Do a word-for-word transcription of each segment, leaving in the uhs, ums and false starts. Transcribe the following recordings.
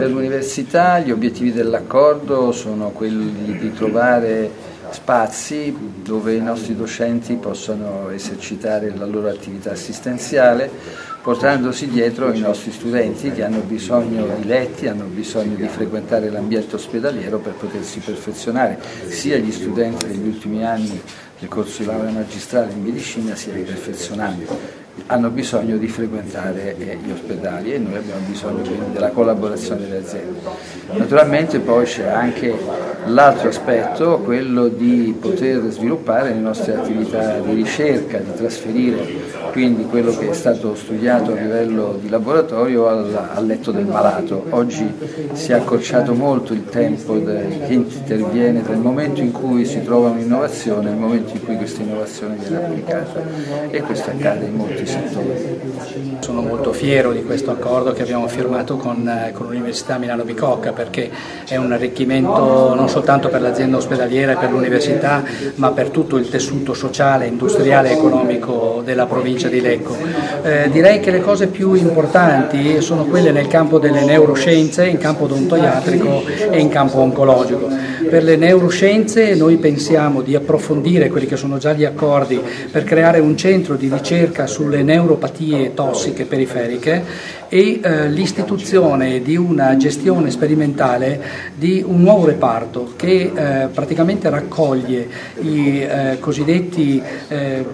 Per l'università gli obiettivi dell'accordo sono quelli di trovare spazi dove i nostri docenti possano esercitare la loro attività assistenziale, portandosi dietro i nostri studenti che hanno bisogno di letti, hanno bisogno di frequentare l'ambiente ospedaliero per potersi perfezionare, sia gli studenti degli ultimi anni del corso di laurea magistrale in medicina sia i perfezionanti. Hanno bisogno di frequentare gli ospedali e noi abbiamo bisogno quindi della collaborazione delle aziende. Naturalmente poi c'è anche l'altro aspetto, quello di poter sviluppare le nostre attività di ricerca, di trasferire quindi quello che è stato studiato a livello di laboratorio al, al letto del malato. Oggi si è accorciato molto il tempo de, che interviene tra il momento in cui si trova un'innovazione e il momento in cui questa innovazione viene applicata, e questo accade in molti settori. Sono molto fiero di questo accordo che abbiamo firmato con, con l'Università Milano Bicocca, perché è un arricchimento non soltanto per l'azienda ospedaliera e per l'università, ma per tutto il tessuto sociale, industriale e economico della provincia di Lecco. Eh, direi che le cose più importanti sono quelle nel campo delle neuroscienze, in campo odontoiatrico e in campo oncologico. Per le neuroscienze noi pensiamo di approfondire quelli che sono già gli accordi per creare un centro di ricerca sulle neuropatie tossiche periferiche e eh, l'istituzione di una gestione sperimentale di un nuovo reparto che eh, praticamente raccoglie i eh, cosiddetti eh,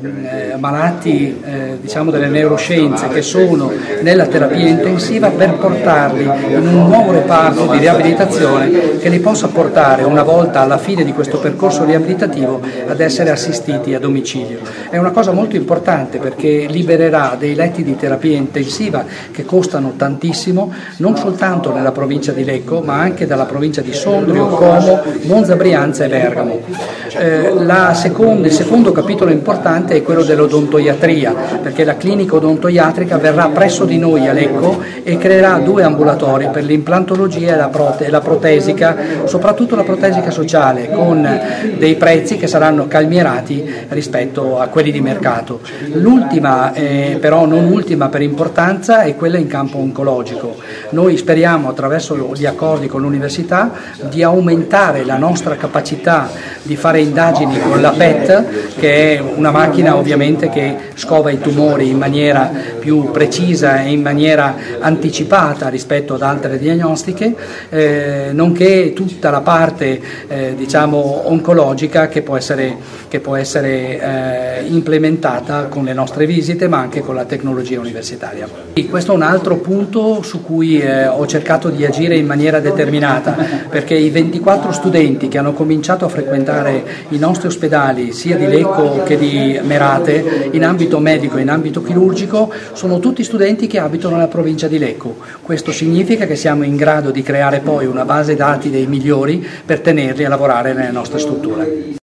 malati eh, diciamo delle neuroscienze che sono nella terapia intensiva, per portarli in un nuovo reparto di riabilitazione che li possa portare una volta alla fine di questo percorso riabilitativo ad essere assistiti a domicilio. È una cosa molto importante perché libererà dei letti di terapia intensiva che costano tantissimo, non soltanto nella provincia di Lecco ma anche dalla provincia di Sondrio, Como, Monza, Brianza e Bergamo. Eh, la seconda, il secondo capitolo importante è quello dell'odontoiatria, perché la clinica odontoiatrica verrà presso di noi a Lecco e creerà due ambulatori per l'implantologia e la, prote- la protesica, soprattutto la protesica sociale, con dei prezzi che saranno calmierati rispetto a quelli di mercato. L'ultima, eh, però non ultima per importanza, è quella in campo oncologico. Noi speriamo attraverso gli accordi con l'università di aumentare la nostra capacità di fare indagini con la P E T, che è una macchina ovviamente che scova i tumori in maniera più precisa e in maniera anticipata rispetto ad altre diagnostiche, eh, nonché tutta la parte eh, diciamo oncologica che può essere, che può essere eh, implementata con le nostre visite ma anche con la tecnologia universitaria. E questo è un altro punto su cui eh, ho cercato di agire in maniera determinata, perché i ventiquattro studenti che hanno cominciato a frequentare i nostri ospedali sia di Lecco che di Merate in ambito medico e in ambito chirurgico sono tutti studenti che abitano nella provincia di Lecco. Questo significa che siamo in grado di creare poi una base dati dei migliori per tenerli a lavorare nelle nostre strutture.